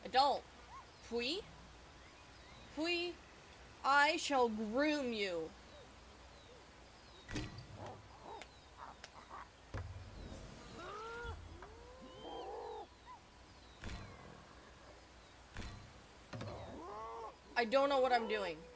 I don't. Fui? Fui? I shall groom you. I don't know what I'm doing.